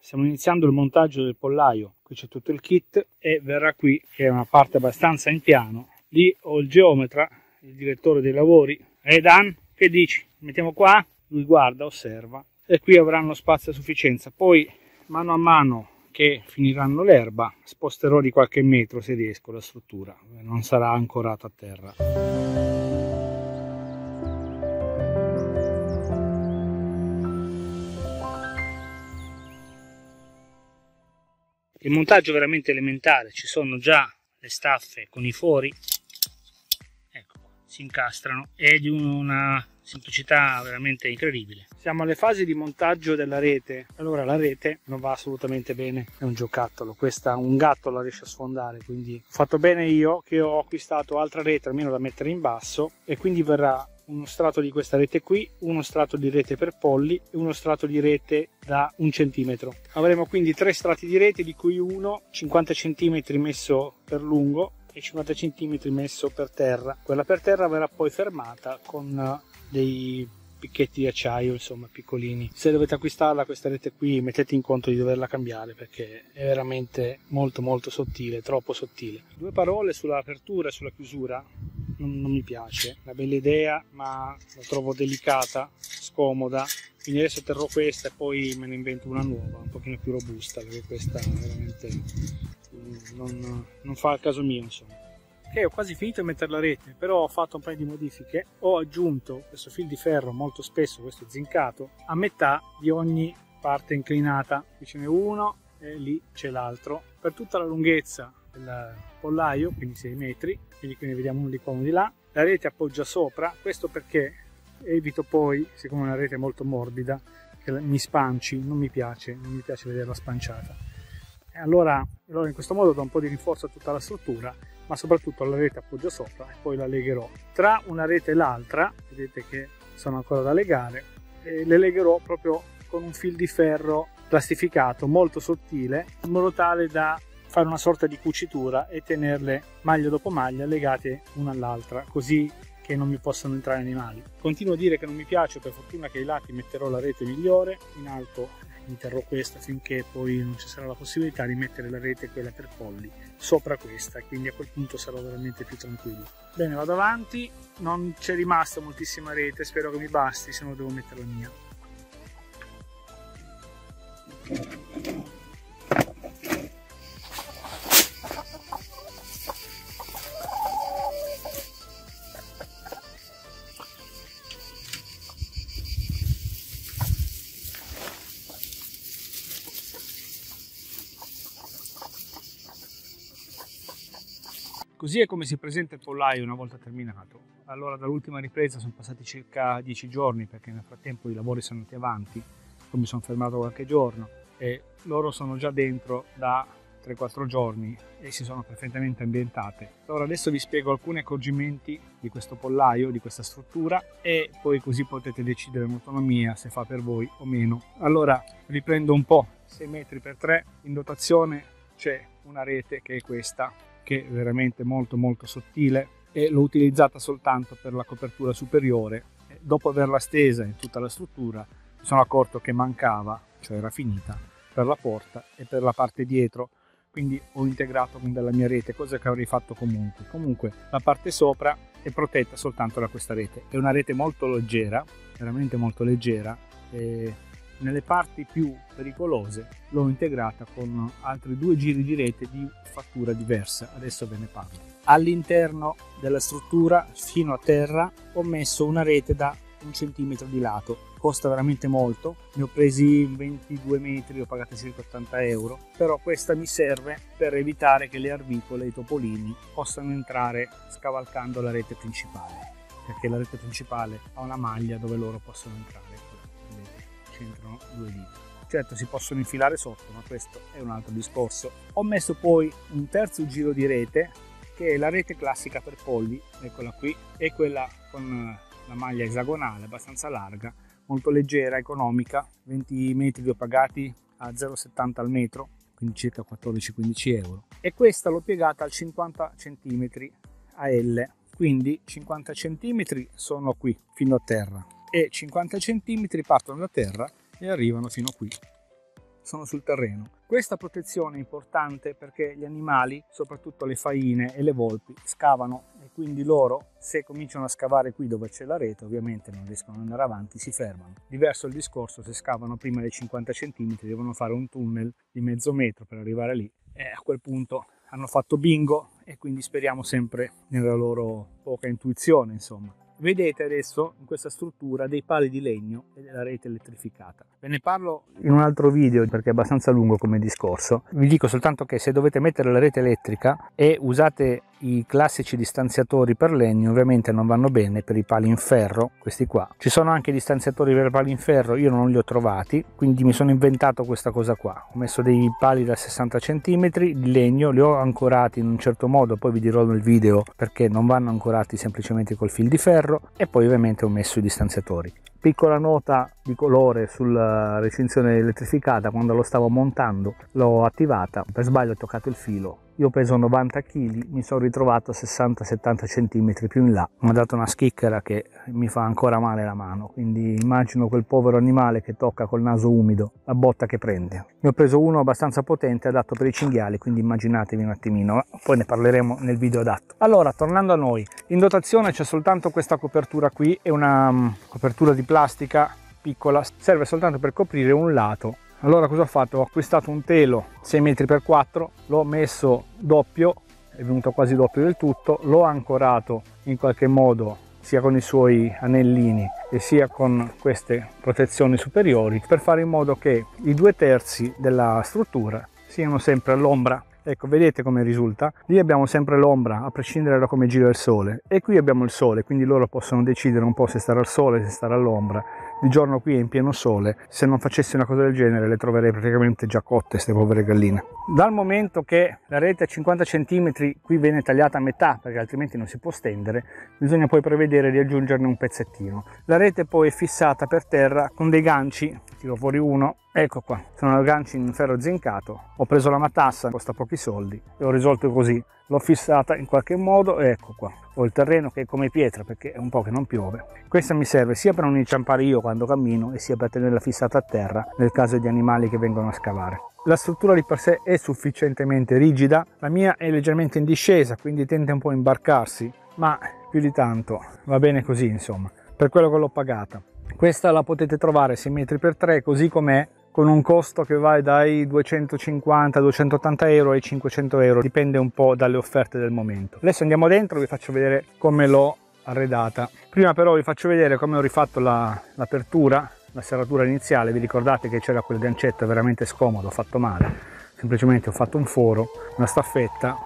Stiamo iniziando il montaggio del pollaio. Qui c'è tutto il kit e verrà qui, che è una parte abbastanza in piano. Lì ho il geometra, il direttore dei lavori. Dan, che dici? Mettiamo qua? Lui guarda, osserva e qui avranno spazio a sufficienza. Poi mano a mano che finiranno l'erba sposterò di qualche metro se riesco la struttura, non sarà ancorata a terra. Il montaggio è veramente elementare, ci sono già le staffe con i fori, ecco, si incastrano, è di una semplicità veramente incredibile. Siamo alle fasi di montaggio della rete. Allora la rete non va assolutamente bene, è un giocattolo, questa un gatto la riesce a sfondare, quindi ho fatto bene io che ho acquistato altra rete almeno da mettere in basso, e quindi verrà uno strato di questa rete qui, uno strato di rete per polli e uno strato di rete da 1 centimetro. Avremo quindi 3 strati di rete, di cui uno 50 cm messo per lungo e 50 cm messo per terra. Quella per terra verrà poi fermata con dei picchetti di acciaio, insomma piccolini. Se dovete acquistarla questa rete qui, mettete in conto di doverla cambiare perché è veramente molto sottile, troppo sottile. 2 parole sull'apertura e sulla chiusura. Non mi piace, una bella idea ma la trovo delicata, scomoda, quindi adesso terrò questa e poi me ne invento una nuova, un pochino più robusta, perché questa veramente non fa il caso mio, insomma. Ho quasi finito di mettere la rete, però ho fatto un paio di modifiche. Ho aggiunto questo fil di ferro, molto spesso questo zincato, a metà di ogni parte inclinata. Qui ce n'è uno e lì c'è l'altro, per tutta la lunghezza del pollaio, quindi 6 metri, quindi ne vediamo uno di qua, uno di là. La rete appoggia sopra, questo perché evito poi, siccome una rete è molto morbida, che mi spanci, non mi piace vederla spanciata. E allora in questo modo do un po' di rinforzo a tutta la struttura, ma soprattutto la rete appoggia sopra e poi la legherò. Tra una rete e l'altra, vedete che sono ancora da legare, e le legherò proprio con un fil di ferro plastificato molto sottile, in modo tale da fare una sorta di cucitura e tenerle maglia dopo maglia legate una all'altra, così che non mi possano entrare animali. Continuo a dire che non mi piace, per fortuna che ai lati metterò la rete migliore, in alto mi terrò questa finché poi non ci sarà la possibilità di mettere la rete, quella per polli, sopra questa, quindi a quel punto sarò veramente più tranquillo. Bene, vado avanti, non c'è rimasta moltissima rete, spero che mi basti, se no devo mettere la mia. Così è come si presenta il pollaio una volta terminato. Allora, dall'ultima ripresa sono passati circa 10 giorni, perché nel frattempo i lavori sono andati avanti, poi mi sono fermato qualche giorno e loro sono già dentro da 3-4 giorni e si sono perfettamente ambientate. Allora adesso vi spiego alcuni accorgimenti di questo pollaio, di questa struttura, e poi così potete decidere in autonomia se fa per voi o meno. Allora riprendo un po'. 6 metri per 3, in dotazione c'è una rete che è questa, che è veramente molto sottile, e l'ho utilizzata soltanto per la copertura superiore. Dopo averla stesa in tutta la struttura mi sono accorto che mancava, cioè era finita, per la porta e per la parte dietro, quindi ho integrato con della mia rete, cosa che avrei fatto comunque la parte sopra è protetta soltanto da questa rete. È una rete molto leggera, veramente molto leggera, e nelle parti più pericolose l'ho integrata con altri 2 giri di rete di fattura diversa, adesso ve ne parlo. All'interno della struttura fino a terra ho messo una rete da 1 centimetro di lato, costa veramente molto, ne ho presi 22 metri, ho pagato circa 80 euro, però questa mi serve per evitare che le arvicole, i topolini, possano entrare scavalcando la rete principale, perché la rete principale ha una maglia dove loro possono entrare. C'entrano 2 dita. Certo si possono infilare sotto, ma questo è un altro discorso. Ho messo poi un terzo giro di rete, che è la rete classica per polli, eccola qui, e quella con la maglia esagonale abbastanza larga, molto leggera, economica. 20 metri li ho pagati a 0,70 al metro, quindi circa 14-15 euro, e questa l'ho piegata al 50 cm a L, quindi 50 cm sono qui fino a terra e 50 cm partono da terra e arrivano fino qui. sono sul terreno. Questa protezione è importante perché gli animali, soprattutto le faine e le volpi, scavano e quindi loro, se cominciano a scavare qui dove c'è la rete, ovviamente non riescono ad andare avanti, si fermano. Diverso il discorso se scavano prima dei 50 cm, devono fare un tunnel di mezzo metro per arrivare lì e a quel punto hanno fatto bingo e quindi speriamo sempre nella loro poca intuizione, insomma. Vedete adesso in questa struttura dei pali di legno e della rete elettrificata. Ve ne parlo in un altro video perché è abbastanza lungo come discorso. Vi dico soltanto che se dovete mettere la rete elettrica e usate i classici distanziatori per legno, ovviamente non vanno bene per i pali in ferro, questi qua. Ci sono anche distanziatori per pali in ferro, io non li ho trovati, quindi mi sono inventato questa cosa qua. Ho messo dei pali da 60 cm di legno, li ho ancorati in un certo modo, poi vi dirò nel video perché non vanno ancorati semplicemente col fil di ferro, e poi ovviamente ho messo i distanziatori. Piccola nota di colore sulla recinzione elettrificata: quando lo stavo montando l'ho attivata, per sbaglio ho toccato il filo. Io peso 90 kg, mi sono ritrovato 60-70 cm più in là. Mi ha dato una schicchera che mi fa ancora male la mano, quindi immagino quel povero animale che tocca col naso umido, la botta che prende. Ne ho preso uno abbastanza potente, adatto per i cinghiali, quindi immaginatevi un attimino, poi ne parleremo nel video adatto. Allora, tornando a noi, in dotazione c'è soltanto questa copertura qui, è una copertura di plastica piccola, serve soltanto per coprire un lato. Allora cosa ho fatto? Ho acquistato un telo 6 metri x 4, l'ho messo doppio, è venuto quasi doppio del tutto, l'ho ancorato in qualche modo sia con i suoi anellini e sia con queste protezioni superiori, per fare in modo che i 2/3 della struttura siano sempre all'ombra. Ecco, vedete come risulta? Lì abbiamo sempre l'ombra a prescindere da come gira il sole, e qui abbiamo il sole, quindi loro possono decidere un po' se stare al sole, se stare all'ombra. Di giorno qui è in pieno sole, se non facessi una cosa del genere le troverei praticamente già cotte, queste povere galline. Dal momento che la rete a 50 cm qui viene tagliata a metà, perché altrimenti non si può stendere, bisogna poi prevedere di aggiungerne un pezzettino. La rete poi è fissata per terra con dei ganci, tiro fuori uno, ecco qua, sono ganci in ferro zincato. Ho preso la matassa, costa pochi soldi, e ho risolto così. L'ho fissata in qualche modo e ecco qua. Ho il terreno che è come pietra perché è un po' che non piove. Questa mi serve sia per non inciampare io quando cammino e sia per tenerla fissata a terra nel caso di animali che vengono a scavare. La struttura di per sé è sufficientemente rigida, la mia è leggermente in discesa, quindi tende un po' a imbarcarsi, ma più di tanto va bene così, insomma, per quello che l'ho pagata. Questa la potete trovare 6 metri x 3 così com'è, con un costo che va dai 250-280 euro ai 500 euro, dipende un po' dalle offerte del momento. Adesso andiamo dentro e vi faccio vedere come l'ho arredata. Prima però vi faccio vedere come ho rifatto l'apertura, la serratura iniziale. Vi ricordate che c'era quel gancetto veramente scomodo, fatto male? Semplicemente ho fatto un foro, una staffetta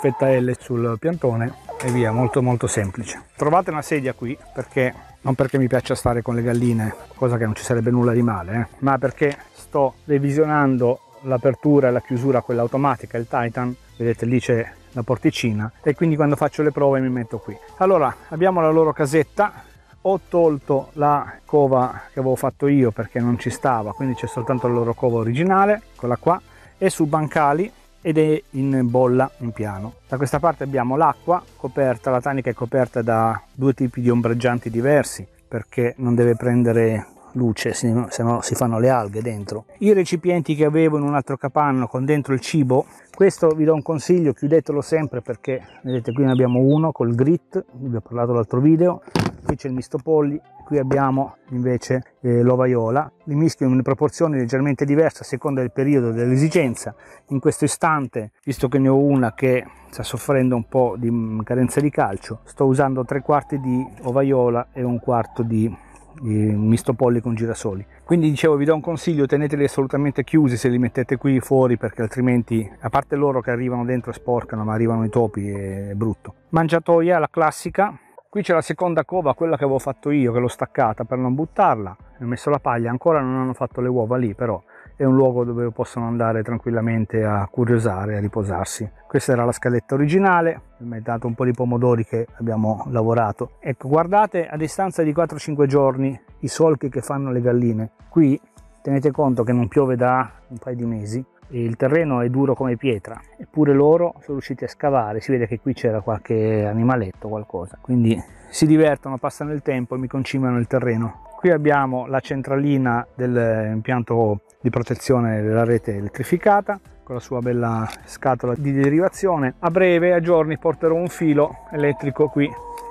L sul piantone e via, molto molto semplice. Trovate una sedia qui perché, non perché mi piaccia stare con le galline, cosa che non ci sarebbe nulla di male, ma perché sto revisionando l'apertura e la chiusura, quella automatica, il Titan. Vedete, lì c'è la porticina e quindi quando faccio le prove mi metto qui. Allora, abbiamo la loro casetta. Ho tolto la cova che avevo fatto io perché non ci stava, quindi c'è soltanto la loro cova originale, quella qua, e su bancali, ed è in bolla in piano. Da questa parte abbiamo l'acqua coperta, la tanica è coperta da 2 tipi di ombreggianti diversi perché non deve prendere luce, se no si fanno le alghe dentro. I recipienti che avevo in un altro capanno con dentro il cibo, questo vi do un consiglio: chiudetelo sempre perché vedete qui ne abbiamo uno col grit, vi ho parlato l'altro video, qui c'è il misto polli, qui abbiamo invece l'ovaiola. Li mischio in proporzioni leggermente diverse a seconda del periodo dell'esigenza. In questo istante, visto che ne ho una che sta soffrendo un po' di carenza di calcio, sto usando 3/4 di ovaiola e 1/4 di misto polli con girasoli. Quindi dicevo, vi do un consiglio: teneteli assolutamente chiusi se li mettete qui fuori, perché altrimenti, a parte loro che arrivano dentro e sporcano, ma arrivano i topi, è brutto. Mangiatoia, la classica. Qui c'è la seconda cova, quella che avevo fatto io, che l'ho staccata per non buttarla. Ho messo la paglia, ancora non hanno fatto le uova lì, però è un luogo dove possono andare tranquillamente a curiosare, a riposarsi. Questa era la scaletta originale, mi è dato un po' di pomodori che abbiamo lavorato. Ecco, guardate a distanza di 4-5 giorni i solchi che fanno le galline. Qui tenete conto che non piove da un paio di mesi e il terreno è duro come pietra, eppure loro sono riusciti a scavare. Si vede che qui c'era qualche animaletto, qualcosa, quindi si divertono, passano il tempo e mi concimano il terreno. Qui abbiamo la centralina dell'impianto di protezione della rete elettrificata con la sua bella scatola di derivazione. A breve, a giorni, porterò un filo elettrico qui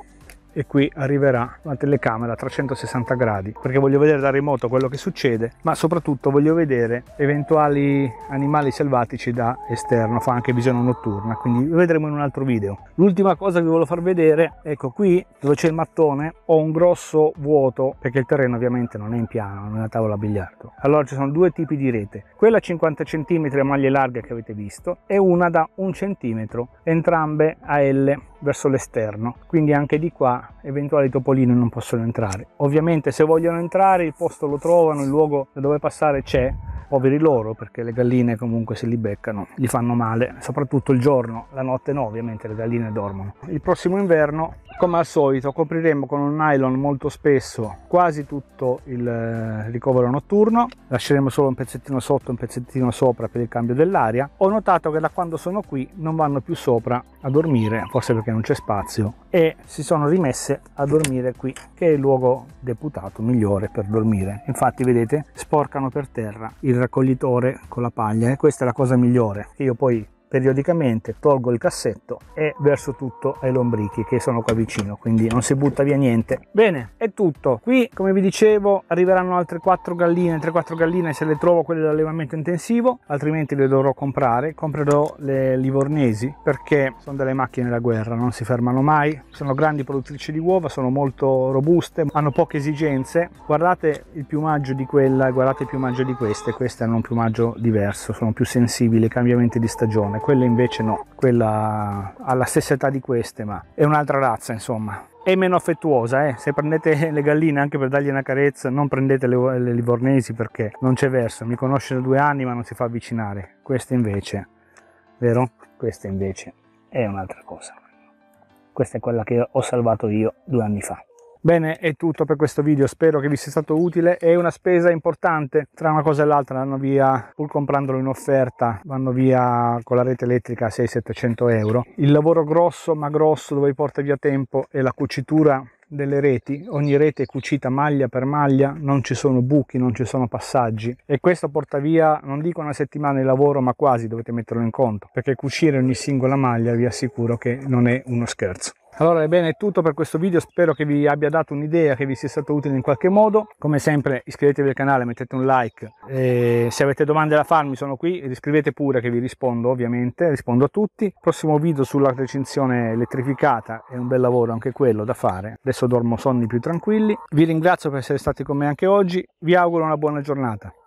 e qui arriverà una telecamera a 360 gradi perché voglio vedere da remoto quello che succede, ma soprattutto voglio vedere eventuali animali selvatici da esterno. Fa anche visione notturna, quindi lo vedremo in un altro video. L'ultima cosa che vi voglio far vedere, ecco qui dove c'è il mattone ho un grosso vuoto perché il terreno ovviamente non è in piano, non è una tavola a biliardo. Allora ci sono due tipi di rete, quella a 50 cm a maglie larghe che avete visto e una da 1 cm, entrambe a L verso l'esterno, quindi anche di qua eventuali topolini non possono entrare. Ovviamente se vogliono entrare il posto lo trovano, il luogo da dove passare c'è, poveri loro, perché le galline comunque se li beccano gli fanno male, soprattutto il giorno, la notte no, ovviamente le galline dormono. Il prossimo inverno, come al solito, copriremo con un nylon molto spesso quasi tutto il ricovero notturno, lasceremo solo un pezzettino sotto e un pezzettino sopra per il cambio dell'aria. Ho notato che da quando sono qui non vanno più sopra a dormire, forse perché non c'è spazio, e si sono rimesse a dormire qui, che è il luogo deputato migliore per dormire. Infatti vedete, sporcano per terra il raccoglitore con la paglia e questa è la cosa migliore, che io poi periodicamente tolgo il cassetto e verso tutto ai lombrichi che sono qua vicino, quindi non si butta via niente. Bene, è tutto. Qui, come vi dicevo, arriveranno altre 4 galline, 3-4 galline se le trovo, quelle dell'allevamento intensivo, altrimenti le dovrò comprare. Comprerò le livornesi perché sono delle macchine da guerra, non si fermano mai, sono grandi produttrici di uova, sono molto robuste, hanno poche esigenze. Guardate il piumaggio di quella e guardate il piumaggio di queste hanno un piumaggio diverso, sono più sensibili ai cambiamenti di stagione. Quella invece no, quella ha la stessa età di queste, ma è un'altra razza, insomma. È meno affettuosa, se prendete le galline anche per dargli una carezza, non prendete le livornesi perché non c'è verso. Mi conosce da 2 anni ma non si fa avvicinare. Questa invece, vero? Questa invece è un'altra cosa. Questa è quella che ho salvato io 2 anni fa. Bene, è tutto per questo video, spero che vi sia stato utile. È una spesa importante, tra una cosa e l'altra vanno via, pur comprandolo in offerta, vanno via con la rete elettrica a 600-700 euro. Il lavoro grosso, ma grosso, dove porta via tempo, è la cucitura delle reti. Ogni rete è cucita maglia per maglia, non ci sono buchi, non ci sono passaggi e questo porta via, non dico una settimana di lavoro, ma quasi, dovete metterlo in conto, perché cucire ogni singola maglia vi assicuro che non è uno scherzo. Allora, ebbene, è tutto per questo video, spero che vi abbia dato un'idea, che vi sia stato utile in qualche modo. Come sempre iscrivetevi al canale, mettete un like, e se avete domande da farmi sono qui, scrivete pure che vi rispondo, ovviamente, rispondo a tutti. Prossimo video sulla recinzione elettrificata, è un bel lavoro anche quello da fare, adesso dormo sonni più tranquilli. Vi ringrazio per essere stati con me anche oggi, vi auguro una buona giornata.